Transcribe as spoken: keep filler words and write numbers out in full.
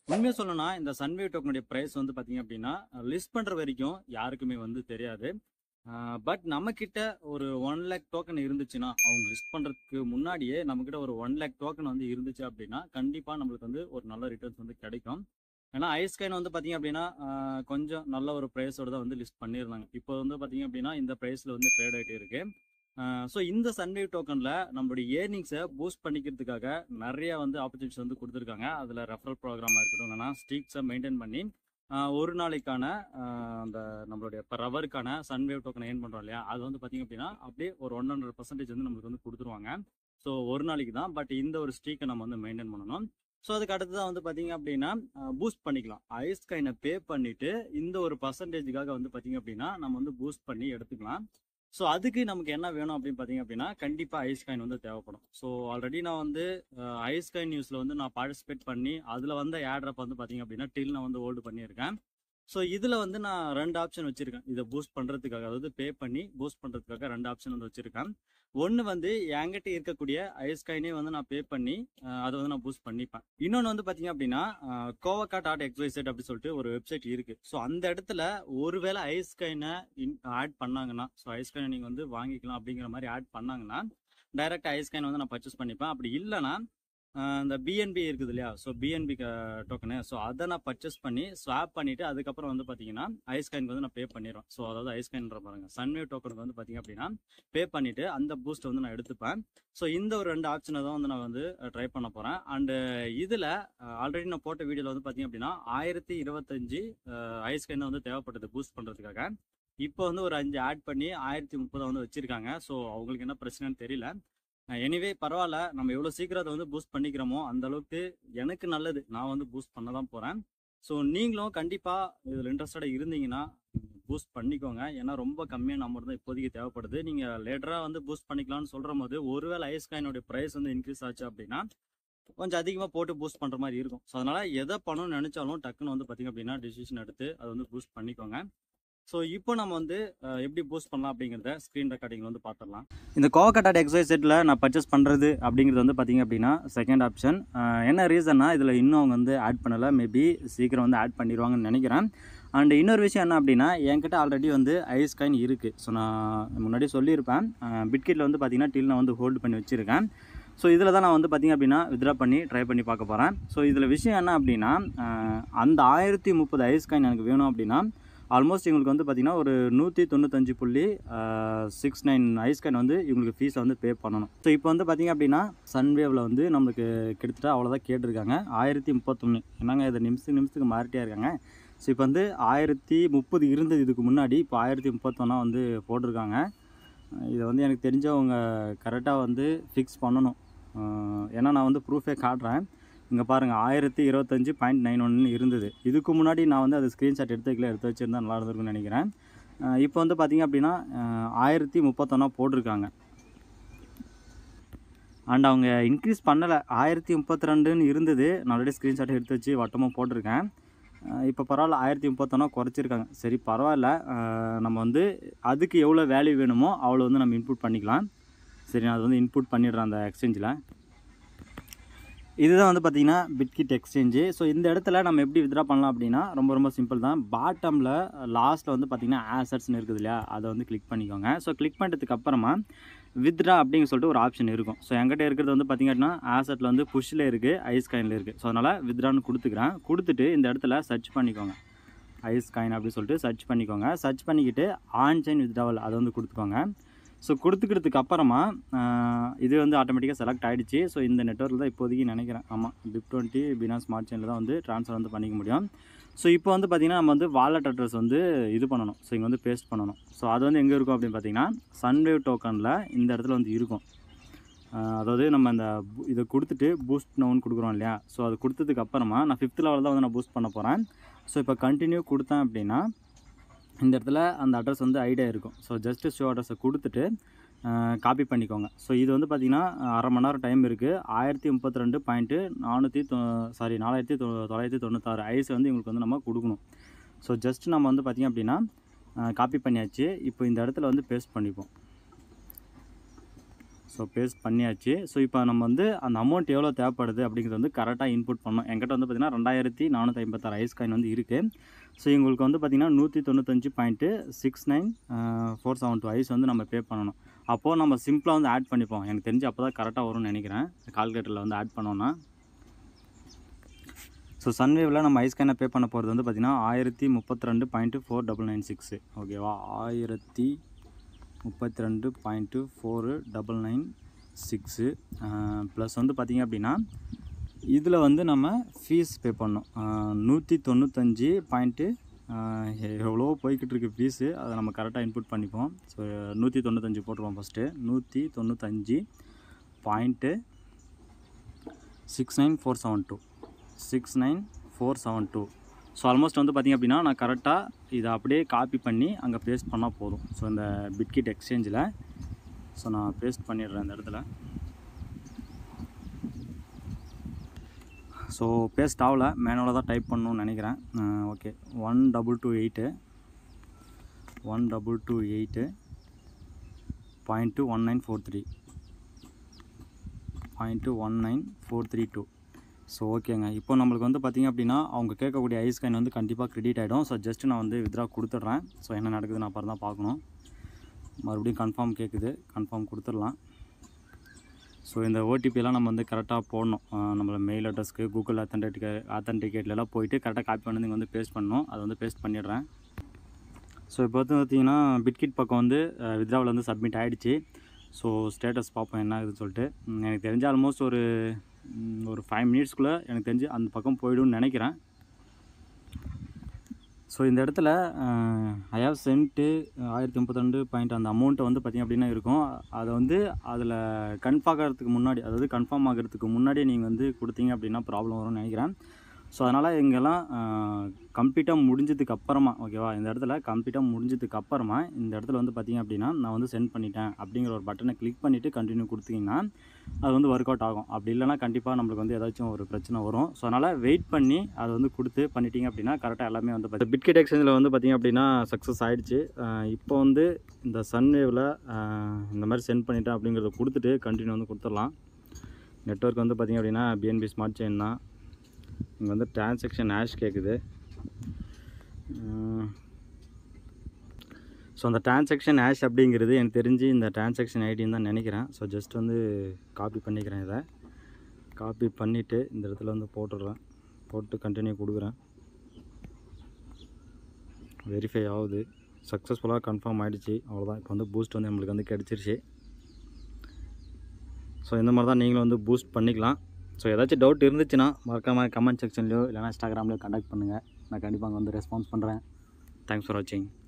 உண்மையா சொல்லணும்னா இந்த சன்வேவ் டோக்கனுடைய பிரைஸ் வந்து பாத்தீங்க அப்படின்னா லிஸ்ட் பண்ற வரைக்கும் யாருக்குமே வந்து தெரியாது. பட் நம்ம கிட்ட ஒரு ஒன் லேக் டோக்கன் இருந்துச்சுன்னா, அவங்க லிஸ்ட் பண்றதுக்கு முன்னாடியே நம்ம கிட்ட ஒரு ஒன் லேக் டோக்கன் வந்து இருந்துச்சு அப்படின்னா கண்டிப்பா நம்மளுக்கு வந்து ஒரு நல்ல ரிட்டர்ன்ஸ் வந்து கிடைக்கும். ஏன்னா ஐஸ்கைன் வந்து பாத்தீங்க அப்படின்னா ஆஹ் கொஞ்சம் நல்ல ஒரு பிரைஸோட தான் வந்து லிஸ்ட் பண்ணியிருந்தாங்க. இப்போ வந்து பாத்தீங்க அப்படின்னா இந்த பிரைஸ்ல வந்து ட்ரேட் ஆகிட்டே இருக்கு. ஸோ இந்த சன்வேவ் டோக்கனில் நம்மளுடைய ஏர்னிங்ஸை பூஸ்ட் பண்ணிக்கிறதுக்காக நிறைய வந்து ஆப்பர்ச்சுனிட்டிஸ் வந்து கொடுத்துருக்காங்க. அதில் ரெஃபரல் ப்ரோக்ராமாக இருக்கட்டும், இல்லைனா ஸ்ட்ரீக்ஸை மெயின்டைன் பண்ணி ஆஹ் ஒரு நாளைக்கான ஆஹ் அந்த நம்மளுடைய பர் ஹவருக்கான சன்வேவ் டோக்கன் ஏர்ன் பண்ணுறோம் இல்லையா, அது வந்து பார்த்தீங்க அப்படின்னா அப்படியே ஒரு ஒன் ஹண்ட்ரட் பர்சன்டேஜ் வந்து நம்மளுக்கு வந்து கொடுத்துருவாங்க. ஸோ ஒரு நாளைக்கு தான், பட் இந்த ஒரு ஸ்ட்ரீக்கை நம்ம வந்து மெயின்டைன் பண்ணணும். ஸோ அதுக்கு அடுத்ததான் வந்து பார்த்தீங்க அப்படின்னா பூஸ்ட் பண்ணிக்கலாம். ஐஸ்கைனை பே பண்ணிட்டு இந்த ஒரு பர்சன்டேஜுக்காக வந்து பார்த்தீங்க அப்படின்னா நம்ம வந்து பூஸ்ட் பண்ணி எடுத்துக்கலாம். ஸோ அதுக்கு நமக்கு என்ன வேணும் அப்படின்னு பார்த்தீங்க அப்படின்னா கண்டிப்பாக ஐஸ்காயின் வந்து தேவைப்படும். ஸோ ஆல்ரெடி நான் வந்து ஐஸ்காயின் நியூஸில் வந்து நான் பார்ட்டிசிபேட் பண்ணி அதில் வந்து ஏட்ரப் வந்து பார்த்தீங்க அப்படின்னா டில் நான் வந்து ஹோல்டு பண்ணியிருக்கேன். ஸோ இதில் வந்து நான் ரெண்டு ஆப்ஷன் வச்சுருக்கேன் இதை பூஸ்ட் பண்ணுறதுக்காக, அதாவது பே பண்ணி பூஸ்ட் பண்ணுறதுக்காக ரெண்டு ஆப்ஷன் வந்து வச்சுருக்கேன். ஒன்று வந்து என்கிட்ட இருக்கக்கூடிய ஐஸ்காயினே வந்து நான் பே பண்ணி அதை வந்து நான் பூஸ்ட் பண்ணிப்பேன். இன்னொன்று வந்து பார்த்தீங்க அப்படின்னா கோவக்கா டாட் எக்ஸ்வைசெட் அப்படி சொல்லிட்டு ஒரு வெப்சைட் இருக்குது. ஸோ அந்த இடத்துல ஒருவேளை ஐஸ்காயினை ஆட் பண்ணாங்கன்னா, ஸோ ஐஸ்காயினை நீங்கள் வந்து வாங்கிக்கலாம் அப்படிங்கிற மாதிரி ஆட் பண்ணாங்கன்னா டைரெக்ட் ஐஸ்காயின் வந்து நான் பர்ச்சேஸ் பண்ணிப்பேன். அப்படி இல்லைன்னா இந்த பிஎன்பி இருக்குது இல்லையா, ஸோ பிஎன்பி டோக்கனு, ஸோ அதை நான் பர்ச்சேஸ் பண்ணி ஸ்வாப் பண்ணிவிட்டு அதுக்கப்புறம் வந்து பார்த்தீங்கன்னா ஐஸ்காயினுக்கு வந்து நான் பே பண்ணிடுவேன். ஸோ அதாவது ஐஸ்காயின்ற பாருங்க சன்வேவ் டோக்கனுக்கு வந்து பார்த்தீங்க அப்படின்னா பே பண்ணிவிட்டு அந்த பூஸ்ட்டை வந்து நான் எடுத்துப்பேன். ஸோ இந்த ஒரு ரெண்டு ஆப்ஷனை தான் வந்து நான் வந்து ட்ரை பண்ண போகிறேன். அண்டு இதில் ஆல்ரெடி நான் போட்ட வீடியோவில் வந்து பார்த்தீங்க அப்படின்னா ஆயிரத்தி இருபத்தஞ்சு ஐஸ்காயின் வந்து தேவைப்பட்டது பூஸ்ட் பண்ணுறதுக்காக. இப்போ வந்து ஒரு அஞ்சு ஆட் பண்ணி ஆயிரத்தி முப்பதை வந்து வச்சுருக்காங்க. ஸோ அவங்களுக்கு என்ன பிரச்சனைன்னு தெரியல. எனிவே பரவாயில்ல, நம்ம எவ்வளோ சீக்கிரம் அதை வந்து பூஸ்ட் பண்ணிக்கிறோமோ அந்த அளவுக்கு எனக்கு நல்லது. நான் வந்து பூஸ்ட் பண்ண தான் போகிறேன். ஸோ நீங்களும் கண்டிப்பாக இதில் இன்ட்ரெஸ்டடாக இருந்தீங்கன்னா பூஸ்ட் பண்ணிக்கோங்க. ஏன்னா ரொம்ப கம்மியான நம்பர் தான் இப்போதைக்கு தேவைப்படுது. நீங்கள் லேட்டராக வந்து பூஸ்ட் பண்ணிக்கலாம்னு சொல்கிற போது ஒருவேளை ஐஸ்காயினுடைய ப்ரைஸ் வந்து இன்க்ரீஸ் ஆச்சு அப்படின்னா கொஞ்சம் அதிகமாக போட்டு பூஸ்ட் பண்ணுற மாதிரி இருக்கும். ஸோ அதனால் எதை பண்ணணும்னு நினச்சாலும் டக்குன்னு வந்து பார்த்திங்க அப்படின்னா டிசிஷன் எடுத்து அதை வந்து பூஸ்ட் பண்ணிக்கோங்க. ஸோ இப்போ நம்ம வந்து எப்படி பூஸ்ட் பண்ணலாம் அப்படிங்கிறத ஸ்க்ரீன் ரெக்கார்டிங்கில் வந்து பார்த்துடலாம். இந்த கோவக்கா டாட் எக்ஸ்வைசெட்டில் நான் பர்ச்சேஸ் பண்ணுறது அப்படிங்கிறது வந்து பார்த்திங்க அப்படின்னா செகண்ட் ஆப்ஷன். என்ன ரீசன்னா இதில் இன்னும் அவங்க வந்து ஆட் பண்ணலை, மேபி சீக்கிரம் வந்து ஆட் பண்ணிடுவாங்கன்னு நினைக்கிறேன். அண்ட் இன்னொரு விஷயம் என்ன அப்படின்னா என்கிட்ட ஆல்ரெடி வந்து ஐஸ்காயின் இருக்குது. ஸோ நான் முன்னாடி சொல்லியிருப்பேன் பிட்கிட்டில் வந்து பார்த்திங்கன்னா டில் நான் வந்து ஹோல்டு பண்ணி வச்சுருக்கேன். ஸோ இதில் தான் நான் வந்து பார்த்திங்க அப்படின்னா வித்ரா பண்ணி ட்ரை பண்ணி பார்க்க போகிறேன். ஸோ இதில் விஷயம் என்ன அப்படின்னா அந்த ஆயிரத்தி முப்பது ஐஸ்காயின் எனக்கு வேணும் அப்படின்னா ஆல்மோஸ்ட் இவங்களுக்கு வந்து பார்த்திங்கன்னா ஒரு நூற்றி தொண்ணூத்தஞ்சு புள்ளி சிக்ஸ் நைன் ஐஸ்காயின் வந்து இவங்களுக்கு ஃபீஸை வந்து பே பண்ணணும். ஸோ இப்போ வந்து பார்த்திங்க அப்படின்னா சன்வேவில் வந்து நம்மளுக்கு கிட்டத்தட்ட அவ்வளோதான் கேட்டிருக்காங்க, ஆயிரத்தி முப்பத்தொன்று. என்னங்க இது நிமிஷத்துக்கு நிமிஷத்துக்கு மாறிட்டே இருக்காங்க. ஸோ இப்போ வந்து ஆயிரத்தி முப்பது இருந்தது இதுக்கு முன்னாடி, இப்போ ஆயிரத்தி முப்பத்தொன்னா வந்து போட்டிருக்காங்க. இதை வந்து எனக்கு தெரிஞ்சவங்க கரெக்டாக வந்து ஃபிக்ஸ் பண்ணணும். ஏன்னா நான் வந்து ப்ரூஃபே காட்டுறேன். இங்கே பாருங்கள் ஆயிரத்தி இருபத்தஞ்சி பாயிண்ட் நைன் ஒன்று இருந்தது. இதுக்கு முன்னாடி நான் வந்து அது ஸ்க்ரீன்ஷாட் எடுத்து வைக்கல, எடுத்து வச்சுருந்தா நல்லா இருந்திருக்குன்னு நினைக்கிறேன். இப்போ வந்து பார்த்திங்க அப்படின்னா ஆயிரத்தி முப்பத்தொன்னா போட்டிருக்காங்க. அண்ட் அவங்க இன்க்ரீஸ் பண்ணலை, ஆயிரத்தி முப்பத்தி ரெண்டுன்னு இருந்தது. நான் ஆல்ரெடி ஸ்க்ரீன்ஷாட் எடுத்து வச்சு வட்டமாக போட்டிருக்கேன். இப்போ பரவாயில்ல, ஆயிரத்தி முப்பத்தொன்னா குறைச்சிருக்காங்க. சரி பரவாயில்ல, நம்ம வந்து அதுக்கு எவ்வளோ வேல்யூ வேணுமோ அவ்வளோ வந்து நம்ம இன்புட் பண்ணிக்கலாம். சரி நான் அது வந்து இன்புட் பண்ணிடுறேன் அந்த எக்ஸ்சேஞ்சில். இதுதான் வந்து பார்த்திங்கன்னா பிட்கிட் எக்ஸ்சேஞ்சு. ஸோ இந்த இடத்துல நம்ம எப்படி வித்ரா பண்ணலாம் அப்படின்னா ரொம்ப ரொம்ப சிம்பிள் தான். பாட்டமில் லாஸ்ட்டில் வந்து பார்த்திங்கன்னா ஆசட்ஸ்னு இருக்குது இல்லையா, அதை வந்து கிளிக் பண்ணிக்கோங்க. ஸோ கிளிக் பண்ணுறதுக்கு அப்புறமா வித்ரா அப்படிங்கிற சொல்லிட்டு ஒரு ஆப்ஷன் இருக்கும். ஸோ என்கிட்ட இருக்கிறது வந்து பார்த்திங்க அப்படின்னா ஆசட்டில் வந்து புஷ்ஷில் இருக்குது, ஐஸ்காயினில் இருக்குது. ஸோ அதனால் வித்ரான்னு கொடுத்துக்கிறேன். கொடுத்துட்டு இந்த இடத்துல சர்ச் பண்ணிக்கோங்க, ஐஸ்காயின் அப்படின்னு சொல்லிட்டு சர்ச் பண்ணிக்கோங்க. சர்ச் பண்ணிக்கிட்டு ஆன் செயின் வித்ராவல் அதை வந்து கொடுத்துக்கோங்க. ஸோ கொடுத்துக்கிறதுக்கு அப்புறமா இது வந்து ஆட்டோமேட்டிக்காக செலக்ட் ஆகிடுச்சு. ஸோ இந்த நெட்வொர்க்கில் தான் இப்போதைக்கு நினைக்கிறேன். ஆமாம், பிப் டுவெண்ட்டி பினான்ஸ் ஸ்மார்ட் செயினில் தான் வந்து ட்ரான்ஸ்ஃபர் வந்து பண்ணிக்க முடியும். ஸோ இப்போ வந்து பார்த்திங்கன்னா நம்ம வந்து வாலெட் அட்ரஸ் வந்து இது பண்ணணும். ஸோ இங்கே வந்து பேஸ்ட் பண்ணணும். ஸோ அது வந்து எங்கே இருக்கும் அப்படின்னு பார்த்திங்கன்னா சன்வேவ் டோக்கனில் இந்த இடத்துல வந்து இருக்கும். அதாவது நம்ம இந்த இதை கொடுத்துட்டு பூஸ்ட் நவுன்னு கொடுக்குறோம் இல்லையா, ஸோ அது கொடுத்ததுக்கு அப்புறமா நான் ஃபிஃப்த் லெவல் தான் வந்து நான் பூஸ்ட் பண்ண போகிறேன். ஸோ இப்போ கண்டினியூ கொடுத்தேன் அப்படின்னா இந்த இடத்துல அந்த அட்ரஸ் வந்து ஐடியா இருக்கும். ஸோ ஜஸ்ட்டு ஷோ அட்ரஸை கொடுத்துட்டு காப்பி பண்ணிக்கோங்க. ஸோ இது வந்து பார்த்திங்கன்னா அரை மணி நேரம் டைம் இருக்குது. ஆயிரத்தி முப்பத்தி ரெண்டு பாயிண்ட்டு நானூற்றி தொ சாரி நாலாயிரத்தி தொ தொள்ளாயிரத்தி தொண்ணூத்தாறு ஐஸ் வந்து இவங்களுக்கு வந்து நம்ம கொடுக்கணும். ஸோ ஜஸ்ட் நம்ம வந்து பார்த்திங்க அப்படின்னா காப்பி பண்ணியாச்சு. இப்போ இந்த இடத்துல வந்து பேஸ்ட் பண்ணிப்போம். ஸோ பேஸ்ட் பண்ணியாச்சு. ஸோ இப்போ நம்ம வந்து அந்த அமௌண்ட் எவ்வளோ தேவைப்படுது அப்படிங்கிறது வந்து கரெக்டாக இன்புட் பண்ணணும். என்கிட்ட வந்து பார்த்திங்கன்னா ரெண்டாயிரத்தி நானூற்றி ஐம்பத்தாறு ஐஸ் காயின் வந்து இருக்குது. ஸோ உங்களுக்கு வந்து பார்த்திங்கன்னா நூற்றி தொண்ணூத்தஞ்சு point six nine four seven two is வந்து நம்ம பே பண்ணணும். அப்போது நம்ம சிம்பிளாக வந்து ஆட் பண்ணிப்போம். எனக்கு தெரிஞ்சு அப்போ தான் கரெக்டாக வரும்னு நினைக்கிறேன். கால்குலேட்டரில் வந்து ஆட் பண்ணோன்னா. ஸோ சன்வேவில் நம்ம ஐஸ் காயினை பே பண்ண போகிறது வந்து பார்த்திங்கன்னா ஆயிரத்தி முப்பத்தி ரெண்டு point four double nine six ஓகேவா. ஆயிரத்தி முப்பத்தி ரெண்டு point four double nine six plus வந்து பார்த்திங்க அப்படின்னா இதில் வந்து நம்ம ஃபீஸ் பே பண்ணோம். நூற்றி தொண்ணூத்தஞ்சு பாயிண்ட்டு எவ்வளோ போய்கிட்டு இருக்குது ஃபீஸு. அதை நம்ம கரெக்டாக இன்புட் பண்ணிப்போம். ஸோ நூற்றி தொண்ணூத்தஞ்சு போட்டுருவோம் ஃபஸ்ட்டு. நூற்றி தொண்ணூத்தஞ்சு point six nine four seven two six nine four seven two so almost வந்து பார்த்திங்க அப்படின்னா நான் கரெக்டாக இதை அப்படியே காப்பி பண்ணி அங்கே பேஸ்ட் பண்ணால் போதும். ஸோ இந்த பிட்கிட் எக்ஸ்சேஞ்சில் ஸோ நான் பேஸ்ட் பண்ணிடுறேன் இந்த இடத்துல. ஸோ பேஸ்ட் ஆகலை, மேனுவலாக தான் டைப் பண்ணணும்னு நினைக்கிறேன். Okay, one double two eight one double two eight point one nine four three point one nine four three two so ஓகேங்க. இப்போ நம்மளுக்கு வந்து பார்த்திங்க அப்படின்னா அவங்க கேட்கக்கூடிய ஐஸ் காயின் வந்து கண்டிப்பாக க்ரெடிட் ஆகிடும். ஸோ ஜஸ்ட்டு நான் வந்து வித்ரா கொடுத்துட்றேன். ஸோ என்ன நடக்குது நான் அப்புறம் தான் பார்க்கணும். மறுபடியும் கன்ஃபார்ம் கேட்குது, கன்ஃபார்ம் கொடுத்துடலாம். ஸோ இந்த ஓடிபியெல்லாம் நம்ம வந்து கரெக்டாக போடணும். நம்மளோட மெயில் அட்ரஸ்க்கு கூகுள் ஆத்தன்டிகே ஆத்தன்டிகேட்லாம் போயிட்டு கரெக்டாக காப்பி பண்ணி நீங்கள் வந்து பேஸ்ட் பண்ணணும். அதை வந்து பேஸ்ட் பண்ணிடுறேன். ஸோ இப்போ வந்து பார்த்திங்கன்னா பிட்கிட் பக்கம் வந்து வித்ராவில் வந்து சப்மிட் ஆகிடுச்சு. ஸோ ஸ்டேட்டஸ் பார்ப்போம் என்ன ஆகுதுன்னு சொல்லிட்டு. எனக்கு தெரிஞ்ச ஆல்மோஸ்ட் ஒரு ஒரு ஃபைவ் மினிட்ஸ்க்குள்ளே எனக்கு தெரிஞ்சு அந்த பக்கம் போய்டும்னு நினைக்கிறேன். ஸோ இந்த இடத்துல ஐ ஹேவ் சென்ட்டு ஆயிரத்தி முப்பத்தி ரெண்டு பாயிண்ட் அந்த அமௌண்ட்டை வந்து பார்த்திங்க அப்படின்னா இருக்கும். அதை வந்து அதில் கன்ஃபார்ம் ஆகிறதுக்கு முன்னாடி, அதாவது கன்ஃபார்ம் ஆகிறதுக்கு முன்னாடியே நீங்கள் வந்து கொடுத்தீங்க அப்படின்னா ப்ராப்ளம் வரும்னு நினைக்கிறேன். ஸோ அதனால் இங்கெல்லாம் கம்ப்ளீட்டாக முடிஞ்சதுக்கு அப்புறமா ஓகேவா, இந்த இடத்துல கம்ப்ளீட்டாக முடிஞ்சதுக்கு அப்புறமா இந்த இடத்துல வந்து பார்த்திங்க அப்படின்னா நான் வந்து சென்ட் பண்ணிட்டேன் அப்படிங்கிற ஒரு பட்டனை கிளிக் பண்ணிவிட்டு கண்டினியூ கொடுத்தீங்கன்னா அது வந்து ஒர்க் அவுட் ஆகும். அப்படி இல்லைனா கண்டிப்பாக நம்மளுக்கு வந்து ஏதாச்சும் ஒரு பிரச்சனை வரும். ஸோ அதனால் வெயிட் பண்ணி அதை வந்து கொடுத்து பண்ணிட்டீங்க அப்படின்னா கரெக்டாக எல்லாமே வந்து பார்த்து பிட்கிட் எக்ஸ்சேஞ்சில் வந்து பார்த்திங்க அப்படின்னா சக்ஸஸ் ஆகிடுச்சு. இப்போ வந்து இந்த சன்வேவில் இந்த மாதிரி சென்ட் பண்ணிட்டேன் அப்படிங்கிறத கொடுத்துட்டு கண்டினியூ வந்து கொடுத்துடலாம். நெட்வொர்க் வந்து பார்த்திங்க அப்படின்னா பிஎன்பி ஸ்மார்ட் செயின் தான். இங்கே வந்து டிரான்சாக்ஷன் ஹேஷ் கேட்குது. ஸோ அந்த டிரான்சாக்ஷன் ஹேஷ் அப்படிங்கிறது எனக்கு தெரிஞ்சு இந்த டிரான்சாக்ஷன் ஐடின்னு தான் நினைக்கிறேன். ஸோ ஜஸ்ட் வந்து காப்பி பண்ணிக்கிறேன். இதை காப்பி பண்ணிவிட்டு இந்த இடத்துல வந்து போட்டுடுறேன். போட்டு கண்டினியூ கொடுக்குறேன். வெரிஃபை ஆகுது, சக்ஸஸ்ஃபுல்லாக கன்ஃபார்ம் ஆகிடுச்சு. அவ்வளோதான். இப்போ வந்து பூஸ்ட் வந்து நம்மளுக்கு வந்து கிடச்சிருச்சு. ஸோ இந்த மாதிரி தான் நீங்களும் வந்து பூஸ்ட் பண்ணிக்கலாம். ஸோ ஏதாச்சும் டவுட் இருந்துச்சுன்னா மறக்காமல் கமெண்ட் செக்ஷன்லையோ இல்லைனா இன்ஸ்டாகிராம்லையோ கான்டாக்ட் பண்ணுங்கள். நான் கண்டிப்பாக அங்கே வந்து ரெஸ்பான்ஸ் பண்ணுறேன். தேங்க்ஸ் ஃபார் வாட்சிங்.